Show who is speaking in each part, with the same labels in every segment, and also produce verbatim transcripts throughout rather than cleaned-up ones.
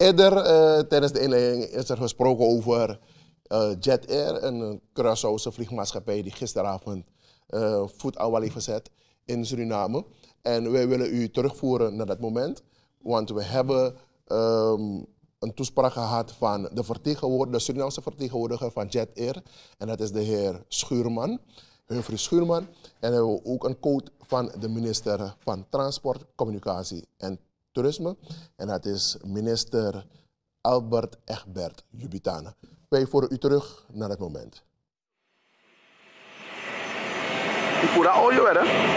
Speaker 1: Eerder uh, tijdens de inleiding is er gesproken over uh, Jet Air, een Curaçaose vliegmaatschappij die gisteravond uh, voet aan wal heeft gezet in Suriname. En wij willen u terugvoeren naar dat moment, want we hebben um, een toespraak gehad van de, vertegenwoordiger, de Surinaamse vertegenwoordiger van Jet Air. En dat is de heer Schuurman, Humphrey Schuurman. En we hebben ook een quote van de minister van Transport, Communicatie en Toerisme. En dat is minister Albert Egbert Jubitana. Wij voeren u terug naar het moment.
Speaker 2: Pura audio, hè?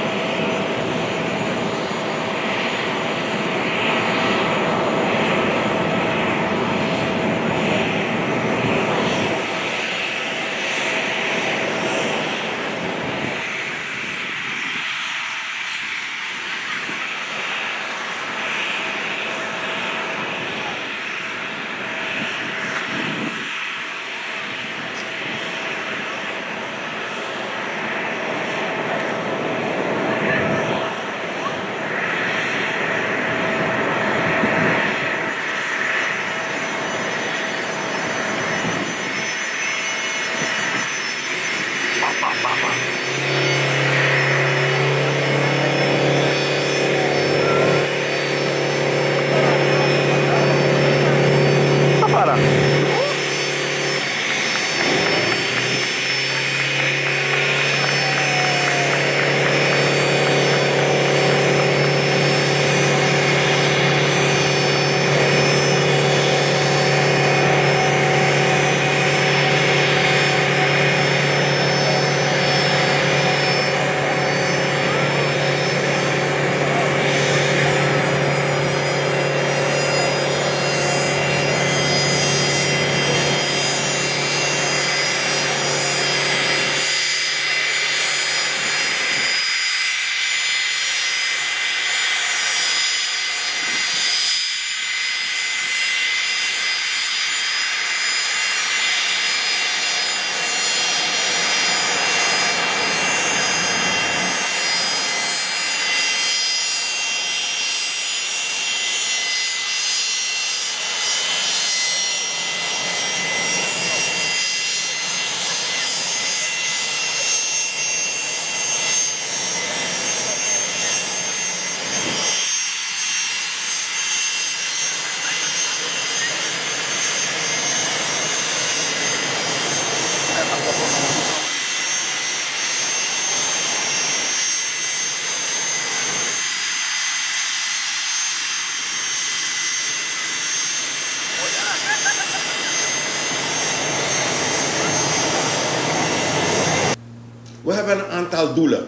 Speaker 3: We hebben een aantal doelen.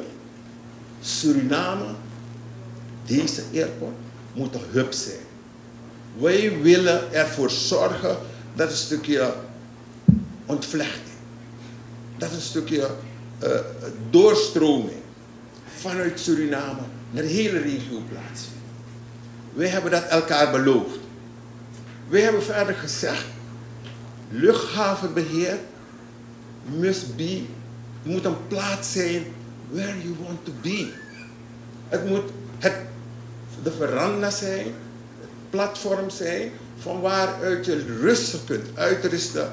Speaker 3: Suriname, deze airport, moet een hub zijn. Wij willen ervoor zorgen dat een stukje ontvlechting, dat een stukje uh, doorstroming vanuit Suriname naar de hele regio plaatsvindt. Wij hebben dat elkaar beloofd. Wij hebben verder gezegd, luchthavenbeheer must be, moet een plaats zijn where you want to be. Het moet het, de veranda zijn, het platform zijn van waaruit je rustig kunt uitrusten,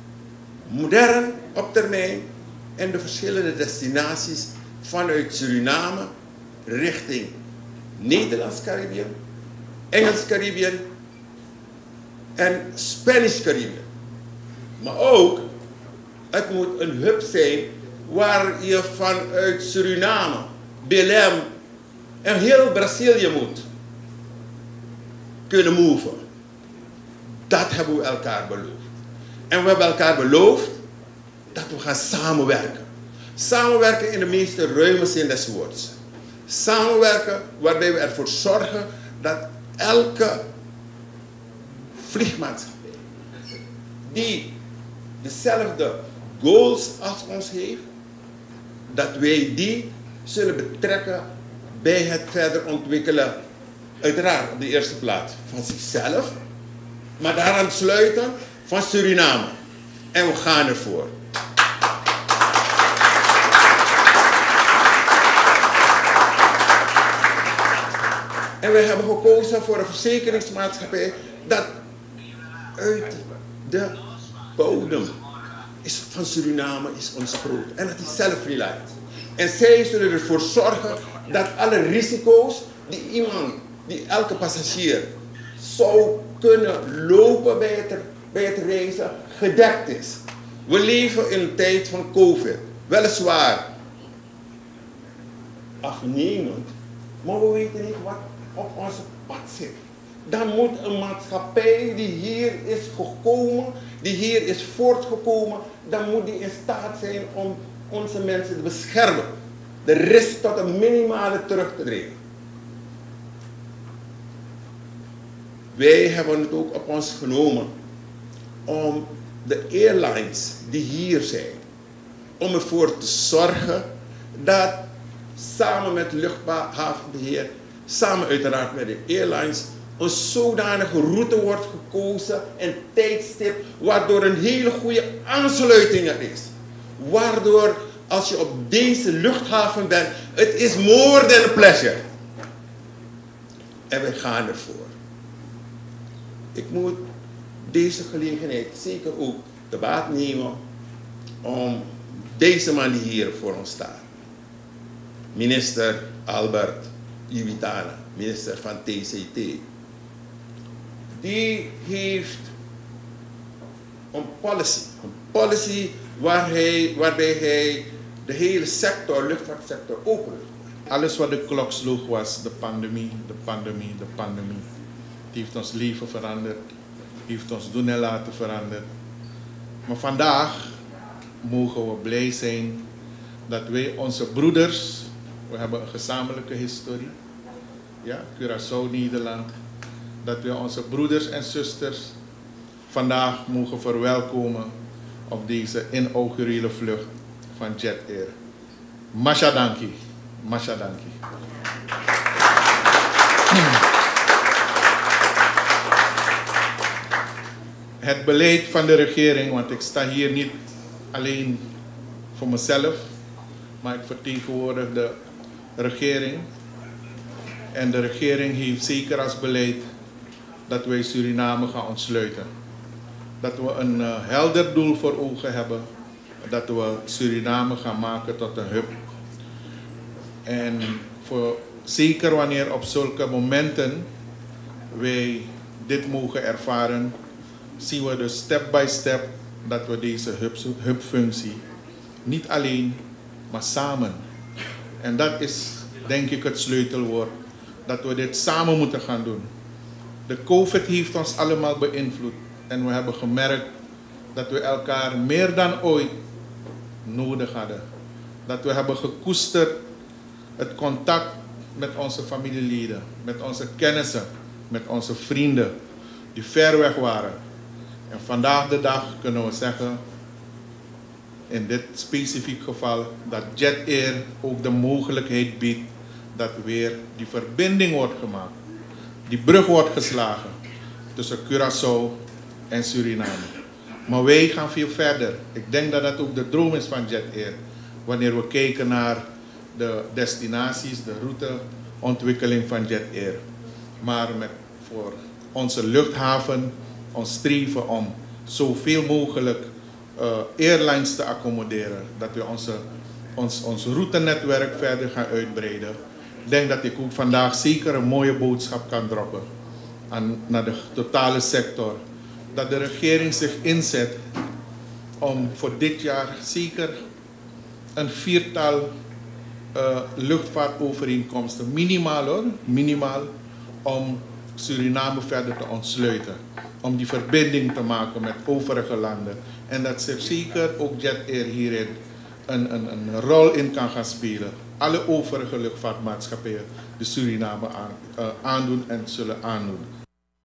Speaker 3: modern op termijn en de verschillende destinaties vanuit Suriname richting Nederlands-Caribbean, Engels-Caribbean en Spanish-Caribbean. Maar ook, het moet een hub zijn waar je vanuit Suriname, Belém en heel Brazilië moet kunnen move. Dat hebben we elkaar beloofd. En we hebben elkaar beloofd dat we gaan samenwerken. Samenwerken in de meeste ruime zin des woords. Samenwerken waarbij we ervoor zorgen dat elke vliegmaatschappij die dezelfde goals als ons heeft, dat wij die zullen betrekken bij het verder ontwikkelen, uiteraard op de eerste plaats van zichzelf, maar daaraan sluiten van Suriname. En we gaan ervoor. En we hebben gekozen voor een verzekeringsmaatschappij dat uit de bodem is van Suriname is onze brood. En dat is self-reliant. En zij zullen ervoor zorgen dat alle risico's die iemand, die elke passagier zou kunnen lopen bij het, bij het reizen, gedekt is. We leven in een tijd van COVID. Weliswaar afnemend, maar we weten niet wat op onze pad zit. Dan moet een maatschappij die hier is gekomen, die hier is voortgekomen, dan moet die in staat zijn om onze mensen te beschermen. De risk tot een minimale terug te dringen. Wij hebben het ook op ons genomen om de airlines die hier zijn, om ervoor te zorgen dat samen met luchthavenbeheer, samen uiteraard met de airlines, een zodanige route wordt gekozen en tijdstip, waardoor een hele goede aansluiting er is. Waardoor, als je op deze luchthaven bent, het is more than a pleasure. En wij gaan ervoor. Ik moet deze gelegenheid zeker ook te baat nemen om deze man die hier voor ons staat, minister Albert Iwitana, minister van T C T, die heeft een policy, een policy waar hij, waarbij hij de hele sector, luchtvaartsector opent.
Speaker 4: Alles wat de klok sloeg was de pandemie, de pandemie, de pandemie. Het heeft ons leven veranderd, heeft ons doen en laten veranderen. Maar vandaag mogen we blij zijn dat wij onze broeders, we hebben een gezamenlijke historie, ja, Curaçao, Nederland, dat we onze broeders en zusters vandaag mogen verwelkomen op deze inaugurale vlucht van Jet Air. Masha danki, Masha danki. Het beleid van de regering, want ik sta hier niet alleen voor mezelf, maar ik vertegenwoordig de regering. En de regering heeft zeker als beleid dat wij Suriname gaan ontsluiten. Dat we een uh, helder doel voor ogen hebben, dat we Suriname gaan maken tot een hub. En voor, zeker wanneer op zulke momenten wij dit mogen ervaren, zien we dus step by step dat we deze hubfunctie niet alleen, maar samen. En dat is denk ik het sleutelwoord, dat we dit samen moeten gaan doen. De COVID heeft ons allemaal beïnvloed en we hebben gemerkt dat we elkaar meer dan ooit nodig hadden. Dat we hebben gekoesterd het contact met onze familieleden, met onze kennissen, met onze vrienden die ver weg waren. En vandaag de dag kunnen we zeggen, in dit specifiek geval, dat Jet Air ook de mogelijkheid biedt dat weer die verbinding wordt gemaakt. Die brug wordt geslagen tussen Curaçao en Suriname. Maar wij gaan veel verder. Ik denk dat dat ook de droom is van Jet Air. Wanneer we kijken naar de destinaties, de routeontwikkeling van Jet Air. Maar met voor onze luchthaven ons streven om zoveel mogelijk uh, airlines te accommoderen. Dat we onze, ons, ons routenetwerk verder gaan uitbreiden. Ik denk dat ik ook vandaag zeker een mooie boodschap kan droppen aan, naar de totale sector. Dat de regering zich inzet om voor dit jaar zeker een viertal uh, luchtvaartovereenkomsten, minimaal hoor, minimaal, om Suriname verder te ontsluiten. Om die verbinding te maken met overige landen. En dat zich zeker ook Jet Air hierin een, een, een rol in kan gaan spelen. Alle overige luchtvaartmaatschappijen de Suriname aan, uh, aandoen en zullen aandoen.